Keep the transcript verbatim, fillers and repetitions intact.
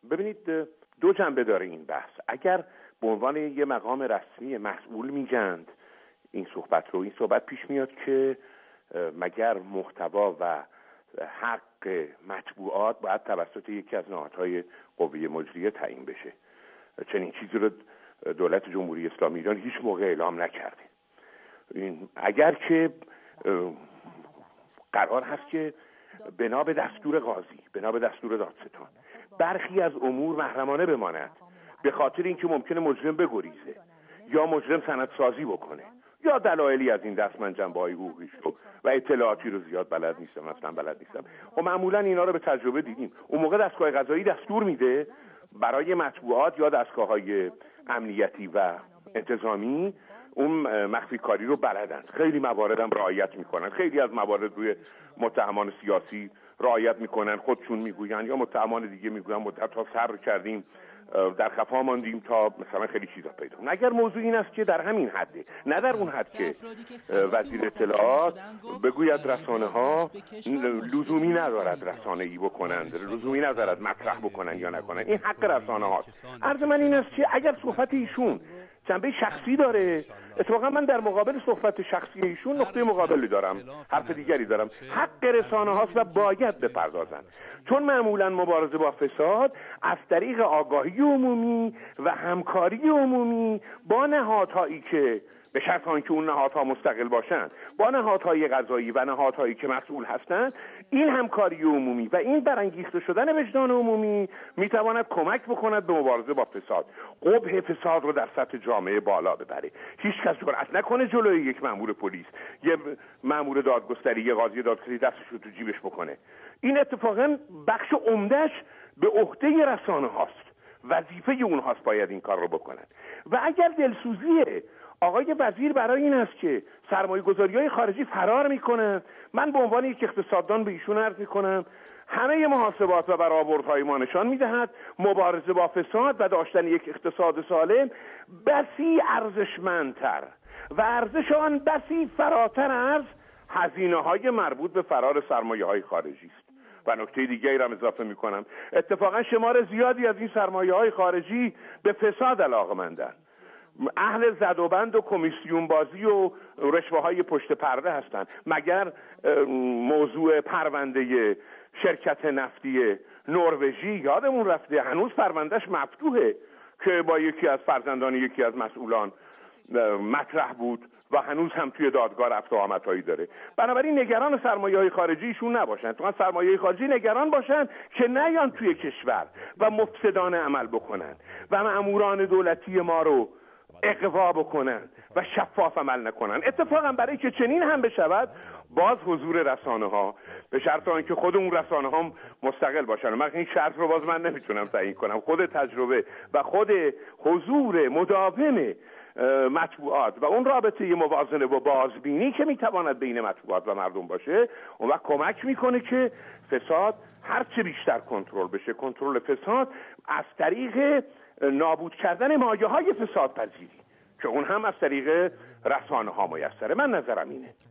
ببینید دو جنبه داره این بحث. اگر به عنوان یه مقام رسمی مسئول میگند این صحبت رو، این صحبت پیش میاد که مگر محتوا و حق مطبوعات باید توسط یکی از نهادهای قوه مجریه تعیین بشه. چنین چیزی رو دولت جمهوری اسلامی ایران هیچ موقع اعلام نکرده. این اگر که قرار هست که بنا به دستور قاضی، بنا به دستور دادستان برخی از امور محرمانه بماند به خاطر اینکه ممکنه مجرم بگریزه یا مجرم سندسازی بکنه یا دلایلی از این دست، من جنبه‌های حقوقیش رو و اطلاعاتی رو زیاد بلد نیستم، اصلا بلد نیستم. و معمولا اینا رو به تجربه دیدیم. اون موقع دستگاه قضایی دستور میده برای مطبوعات یا دستگاه‌های امنیتی و انتظامی اون مخفی کاری رو بلدن. خیلی موارد هم رعایت میکنن، خیلی از موارد روی متهمان سیاسی رعایت میکنن، خودشون میگوین یا متهمان دیگه میگوین مدت‌ها صبر کردیم، در خفا ماندیم تا مثلا خیلی چیزا پیدا کنیم. اگر موضوع این است که در همین حده، نه در اون حد که وزیر اطلاعات بگوید رسانه ها لزومی ندارد رسانه ای بکنند، لزومی ندارد مطرح بکنن یا نکنن، این حق رسانه هاست. عرض من این است که اگر صحبت ایشون جنبه شخصی داره، اتفاقا من در مقابل صحبت شخصی ایشون نقطه مقابلی دارم، حرف دیگری دارم. حق رسانه هاست و باید بپردازن، چون معمولا مبارزه با فساد از طریق آگاهی عمومی و همکاری عمومی با نهادهایی که به شرط آنکه اون نهادها مستقل باشند، با نهادهای قضایی و نهادهایی که مسئول هستند، این همکاری عمومی و این برانگیخته شدن وجدان عمومی میتواند کمک بکند به مبارزه با فساد، قبح فساد رو در سطح جامعه بالا ببره. هیچ کس جرئت نکنه جلوی یک مأمور پلیس، یه مأمور دادگستری، یه قاضی دادگستری دستش رو تو جیبش بکنه. این اتفاقا بخش عمدهش به عهده رسانه هاست، وظیفه اونهاست باید این کار رو بکنن. و اگر دلسوزی آقای وزیر برای این است که سرمایه گذاری‌های خارجی فرار میکنن، من به عنوان یک اقتصاددان به ایشون عرض میکنم همه محاسبات و برآوردهای ما نشان میدهد مبارزه با فساد و داشتن یک اقتصاد سالم بسی ارزشمندتر و ارزش آن بسی فراتر از هزینه‌های مربوط به فرار سرمایه‌های خارجی است. و نکته دیگه ای را اضافه میکنم، اتفاقا شمار زیادی از این سرمایه‌های خارجی به فساد علاقه‌مندند، اهل زد و بند و کمیسیون بازی و رشوه های پشت پرده هستند. مگر موضوع پرونده شرکت نفتی نروژی یادمون رفته، هنوز پروندهش مفتوحه که با یکی از فرزندان یکی از مسئولان مطرح بود و هنوز هم توی دادگاه رفت و آمدهایی داره. بنابراین نگران سرمایه‌های خارجیشون نباشن، تو سرمایه‌های خارجی نگران باشن که نیان توی کشور و مفسدانه عمل بکنن و مأموران دولتی ما رو اغوا بکنن و شفاف عمل نکنن. اتفاقا برای که چنین هم بشود باز حضور رسانه ها به شرط آنکه خود اون رسانه ها مستقل باشن، من این شرط رو باز من نمیتونم تعیین کنم، خود تجربه و خود حضور مداوم مطبوعات و اون رابطه موازنه و بازبینی که میتواند بین مطبوعات و مردم باشه اون وقت کمک میکنه که فساد هر چه بیشتر کنترل بشه. کنترل فساد از طریق نابود کردن مایه‌های فساد پذیری که اون هم از طریق رسانه ها میسره. من نظرم اینه.